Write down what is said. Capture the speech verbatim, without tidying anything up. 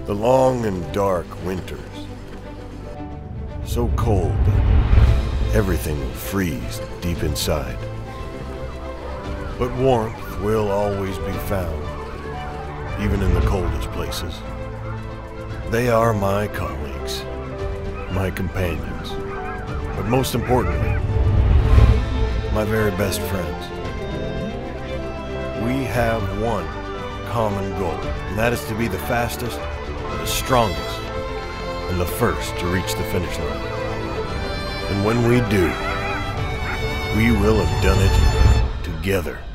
The long and dark winters. So cold that everything will freeze deep inside. But warmth will always be found, even in the coldest places. They are my colleagues, my companions, but most importantly, my very best friends. We have one common goal, and that is to be the fastest, the strongest, and the first to reach the finish line. And when we do, we will have done it together.